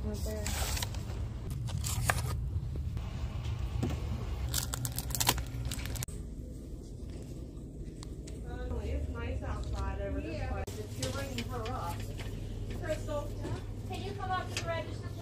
right there. It's nice outside over this place. If you're ringing her up. Crystal, can you come up to the register?